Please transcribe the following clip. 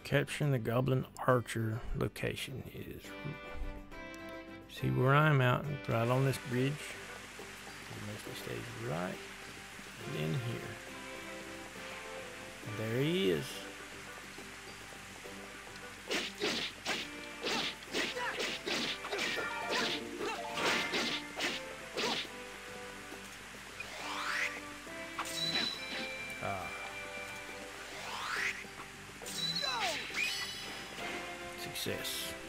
Capturing the Goblin Archer location is... See where I'm out, right on this bridge. Make me stay right in here. And there he is. Success.